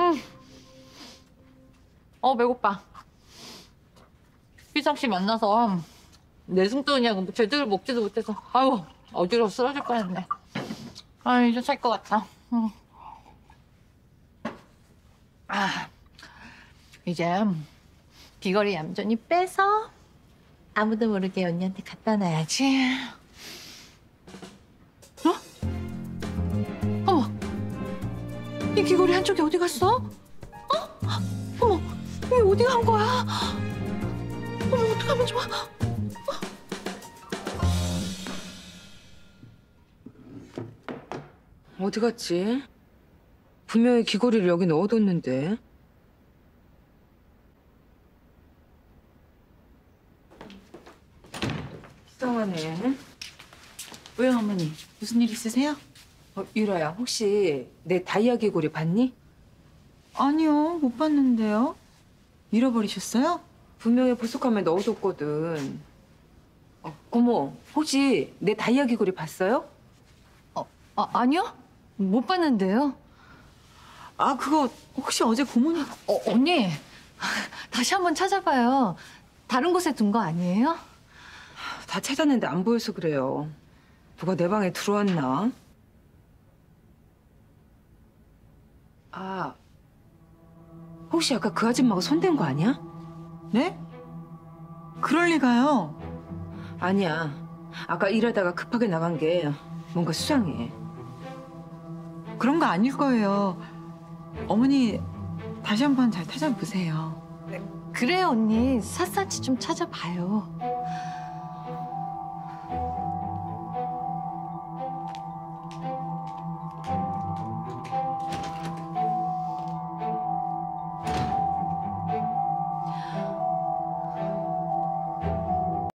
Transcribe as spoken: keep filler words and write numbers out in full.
음. 어, 배고파. 희성 씨 만나서 내 숨돈이하고 뭐 제대로 먹지도 못해서 아유 어지러워 쓰러질 뻔했네. 아 이제 살 것 같아. 음. 아 이제 귀걸이 얌전히 빼서 아무도 모르게 언니한테 갖다 놔야지. 어? 어머, 이 귀걸이 한쪽이 어디 갔어? 어? 어머, 이게 어디 간 거야? 어머, 어떡하면 좋아? 어디 갔지? 분명히 귀걸이를 여기 넣어뒀는데. 이상하네. 왜요, 어머니? 무슨 일 있으세요? 어, 유라야, 혹시 내 다이아 귀걸이 봤니? 아니요, 못 봤는데요. 잃어버리셨어요? 분명히 보석함에 넣어뒀거든. 어, 어머, 혹시 내 다이아 귀걸이 봤어요? 어, 아, 아니요? 못 봤는데요. 아, 그거 혹시 어제 고모님... 어, 언니, 다시 한번 찾아봐요. 다른 곳에 둔 거 아니에요? 다 찾았는데 안 보여서 그래요. 누가 내 방에 들어왔나? 아, 혹시 아까 그 아줌마가 손댄 거 아니야? 네? 그럴 리가요. 아니야. 아까 일하다가 급하게 나간 게 뭔가 수상해. 그런 거 아닐 거예요. 어머니, 다시 한번 잘 찾아보세요. 그래요, 언니. 샅샅이 좀 찾아봐요.